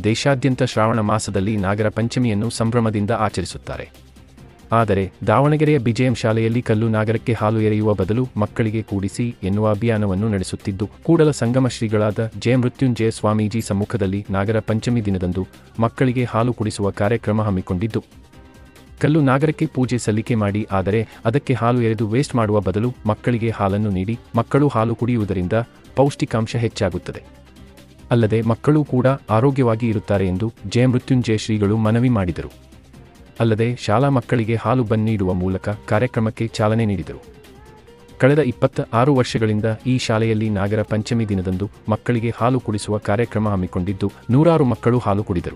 ದೇಶಾದ್ಯಂತ ಶ್ರಾವಣ ಮಾಸದಲ್ಲಿ ನಾಗರ ಪಂಚಮಿಯನ್ನು ಸಂಭ್ರಮದಿಂದ ಆಚರಿಸುತ್ತಾರೆ. ಆದರೆ ದಾವಣಗೆರೆಯ ಬಿಜೆಎಂ ಶಾಲೆಯಲ್ಲಿ ಕಲ್ಲು ನಾಗರಕ್ಕೆ ಹಾಲು ಎರೆಯುವ ಬದಲು ಮಕ್ಕಳಿಗೆ ಕೂಡಿಸಿ ಎನ್ನುವ ಅಭಿಯಾನವನ್ನು ನಡೆಸುತ್ತಿದ್ದು, ಕೂಡಲ ಸಂಗಮ ಶ್ರೀಗಳಾದ ಜಯ ಮೃತ್ಯುಂಜಯ ಸ್ವಾಮೀಜಿ ಸಮ್ಮುಖದಲ್ಲಿ ನಾಗರ ಪಂಚಮಿ ದಿನದಂದು ಮಕ್ಕಳಿಗೆ ಹಾಲು ಕುಡಿಸುವ ಕಾರ್ಯಕ್ರಮ ಹಮ್ಮಿಕೊಂಡಿದ್ದು, ಕಲ್ಲು ನಾಗರಕ್ಕೆ ಪೂಜೆ ಸಲ್ಲಿಕೆ ಮಾಡಿ, ಆದರೆ ಅದಕ್ಕೆ ಹಾಲು ಎರೆದು ವೇಸ್ಟ್ ಮಾಡುವ ಬದಲು ಮಕ್ಕಳಿಗೆ ಹಾಲನ್ನು ನೀಡಿ ಮಕ್ಕಳು ಹಾಲು ಕುಡಿಯುವುದರಿಂದ ಪೌಷ್ಟಿಕಾಂಶ ಹೆಚ್ಚಾಗುತ್ತದೆ. ಅಲ್ಲದೆ ಮಕ್ಕಳೂ ಕೂಡ ಆರೋಗ್ಯವಾಗಿ ಇರುತ್ತಾರೆ ಎಂದು ಜಯ ಮೃತ್ಯುಂಜಯ ಶ್ರೀಗಳು ಮನವಿ ಮಾಡಿದರು. ಅಲ್ಲದೆ ಶಾಲಾ ಮಕ್ಕಳಿಗೆ ಹಾಲು ಬನ್ ನೀಡುವ ಮೂಲಕ ಕಾರ್ಯಕ್ರಮಕ್ಕೆ ಚಾಲನೆ ನೀಡಿದರು. ಕಳೆದ 26 ವರ್ಷಗಳಿಂದ ಈ ಶಾಲೆಯಲ್ಲಿ ನಾಗರ ಪಂಚಮಿ ದಿನದಂದು ಮಕ್ಕಳಿಗೆ ಹಾಲು ಕುಡಿಸುವ ಕಾರ್ಯಕ್ರಮ ಹಮ್ಮಿಕೊಂಡಿದ್ದು, ನೂರಾರು ಮಕ್ಕಳು ಹಾಲು ಕುಡಿದರು.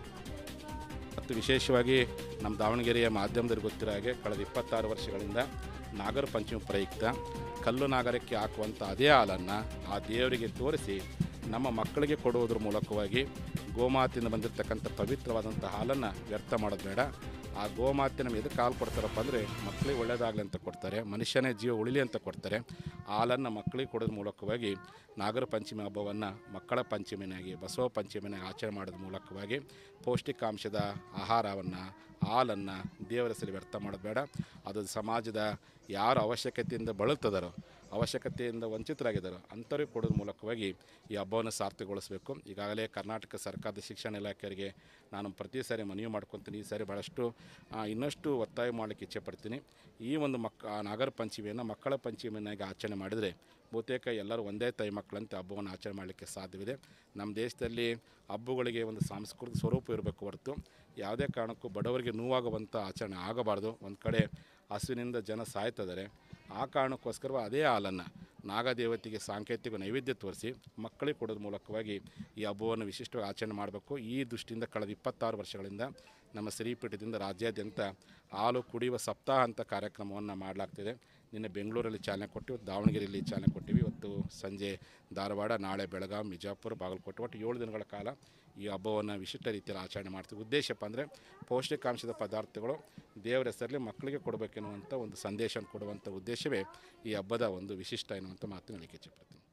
ಮತ್ತು ವಿಶೇಷವಾಗಿ ನಮ್ಮ ದಾವಣಗೆರೆಯ ಮಾಧ್ಯಮದಲ್ಲಿ ಗೊತ್ತಿರೋ ಹಾಗೆ ಕಳೆದ 26 ವರ್ಷಗಳಿಂದ ನಾಗರ ಪಂಚಮಿ ಪ್ರಯುಕ್ತ ಕಲ್ಲು ನಾಗರಕ್ಕೆ ಹಾಕುವಂಥ ಅದೇ ಹಾಲನ್ನು ಆ ದೇವರಿಗೆ ತೋರಿಸಿ ನಮ್ಮ ಮಕ್ಕಳಿಗೆ ಕೊಡುವುದರ ಮೂಲಕವಾಗಿ ಗೋಮಾತೆಯಿಂದ ಬಂದಿರತಕ್ಕಂಥ ಪವಿತ್ರವಾದಂಥ ಹಾಲನ್ನು ವ್ಯರ್ಥ ಮಾಡೋದು ಬೇಡ. ಆ ಗೋಮಾತೆ ನಮಗೆ ಎದಕ್ಕೆ ಹಾಲು ಕೊಡ್ತಾರಪ್ಪ ಅಂದರೆ ಮಕ್ಕಳಿಗೆ ಒಳ್ಳೆಯದಾಗಲಿ ಅಂತ ಕೊಡ್ತಾರೆ, ಮನುಷ್ಯನೇ ಜೀವ ಉಳಿಲಿ ಅಂತ ಕೊಡ್ತಾರೆ. ಹಾಲನ್ನು ಮಕ್ಕಳಿಗೆ ಕೊಡೋದ್ರ ಮೂಲಕವಾಗಿ ನಾಗರ ಪಂಚಮಿ ಹಬ್ಬವನ್ನು ಮಕ್ಕಳ ಪಂಚಮಿನಾಗಿ, ಬಸವ ಪಂಚಮಿನಾಗಿ ಆಚರಣೆ ಮಾಡೋದ್ರ ಮೂಲಕವಾಗಿ ಪೌಷ್ಟಿಕಾಂಶದ ಆಹಾರವನ್ನು, ಹಾಲನ್ನು ದೇವರ ಹೆಸರಲ್ಲಿ ವ್ಯರ್ಥ ಮಾಡೋದು ಬೇಡ. ಅದು ಸಮಾಜದ ಯಾರು ಅವಶ್ಯಕತೆಯಿಂದ ಬಳಲ್ತದಾರೋ, ಅವಶ್ಯಕತೆಯಿಂದ ವಂಚಿತರಾಗಿದ್ದಾರೋ ಅಂಥವ್ರಿಗೆ ಕೊಡೋದ್ರ ಮೂಲಕವಾಗಿ ಈ ಹಬ್ಬವನ್ನು ಸಾರ್ಥಕಗೊಳಿಸಬೇಕು. ಈಗಾಗಲೇ ಕರ್ನಾಟಕ ಸರ್ಕಾರದ ಶಿಕ್ಷಣ ಇಲಾಖೆಯವರಿಗೆ ನಾನು ಪ್ರತಿ ಸಾರಿ ಮನವಿ ಮಾಡ್ಕೊತೀನಿ. ಈ ಸಾರಿ ಭಾಳಷ್ಟು ಇನ್ನಷ್ಟು ಒತ್ತಾಯ ಮಾಡಲಿಕ್ಕೆ ಇಚ್ಛೆಪಡ್ತೀನಿ. ಈ ಒಂದು ನಾಗರ ಪಂಚಮಿಯನ್ನು ಮಕ್ಕಳ ಪಂಚಮಿಯನ್ನಾಗಿ ಆಚರಣೆ ಮಾಡಿದರೆ ಬಹುತೇಕ ಎಲ್ಲರೂ ಒಂದೇ ತಾಯಿ ಮಕ್ಕಳಂತೆ ಹಬ್ಬವನ್ನು ಆಚರಣೆ ಮಾಡಲಿಕ್ಕೆ ಸಾಧ್ಯವಿದೆ. ನಮ್ಮ ದೇಶದಲ್ಲಿ ಹಬ್ಬಗಳಿಗೆ ಒಂದು ಸಾಂಸ್ಕೃತಿಕ ಸ್ವರೂಪ ಇರಬೇಕು ಹೊರತು ಯಾವುದೇ ಕಾರಣಕ್ಕೂ ಬಡವರಿಗೆ ನೋವಾಗುವಂಥ ಆಚರಣೆ ಆಗಬಾರ್ದು. ಒಂದು ಕಡೆ ಹಸುವಿನಿಂದ ಜನ ಸಾಯ್ತಿದ್ದಾರೆ, ಆ ಕಾರಣಕ್ಕೋಸ್ಕರ ಅದೇ ಹಾಲನ್ನು ನಾಗದೇವತೆಗೆ ಸಾಂಕೇತಿಕ ನೈವೇದ್ಯ ತೋರಿಸಿ ಮಕ್ಕಳಿಗೆ ಕೊಡೋದ್ರ ಮೂಲಕವಾಗಿ ಈ ಹಬ್ಬವನ್ನು ವಿಶಿಷ್ಟವಾಗಿ ಆಚರಣೆ ಮಾಡಬೇಕು. ಈ ದೃಷ್ಟಿಯಿಂದ ಕಳೆದ 26 ವರ್ಷಗಳಿಂದ ನಮ್ಮ ಶ್ರೀಪೀಠದಿಂದ ರಾಜ್ಯಾದ್ಯಂತ ಹಾಲು ಕುಡಿಯುವ ಸಪ್ತಾಹ ಅಂತ ಕಾರ್ಯಕ್ರಮವನ್ನು ಮಾಡಲಾಗ್ತಿದೆ. ನಿನ್ನೆ ಬೆಂಗಳೂರಲ್ಲಿ ಚಾಲನೆ ಕೊಟ್ಟಿವಿ, ದಾವಣಗೆರೆಯಲ್ಲಿ ಚಾಲನೆ ಕೊಟ್ಟಿವಿ. ಇವತ್ತು ಸಂಜೆ ಧಾರವಾಡ, ನಾಳೆ ಬೆಳಗಾವಿ, ಬಿಜಾಪುರ, ಬಾಗಲಕೋಟೆ, ಒಟ್ಟು 7 ದಿನಗಳ ಕಾಲ ಈ ಹಬ್ಬವನ್ನು ವಿಶಿಷ್ಟ ರೀತಿಯಲ್ಲಿ ಆಚರಣೆ ಮಾಡ್ತೀವಿ. ಉದ್ದೇಶಪ್ಪ ಅಂದರೆ ಪೌಷ್ಟಿಕಾಂಶದ ಪದಾರ್ಥಗಳು ದೇವರ ಹೆಸರಲ್ಲಿ ಮಕ್ಕಳಿಗೆ ಕೊಡಬೇಕೆನ್ನುವಂಥ ಒಂದು ಸಂದೇಶ ಕೊಡುವಂಥ ಉದ್ದೇಶವೇ ಈ ಹಬ್ಬದ ಒಂದು ವಿಶಿಷ್ಟ ಎನ್ನುವಂಥ ಮಾತನ್ನು ಹೇಳಿಕೆ ಇಚ್ಛೆಪಡ್ತೀನಿ.